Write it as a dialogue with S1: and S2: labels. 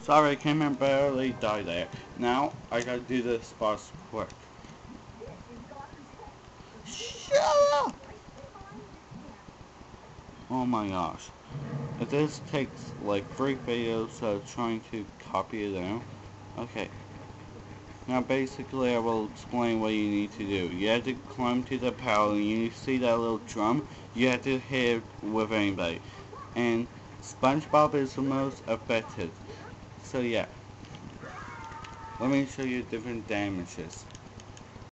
S1: Sorry, I came and barely died there. Now, I gotta do this boss quick. Shut up! Oh my gosh. If this takes like 3 videos of trying to copy it out. Okay. Now basically I will explain what you need to do. You have to climb to the pile and you see that little drum. You have to hit it with anybody. And SpongeBob is the most affected. So yeah. Let me show you different damages.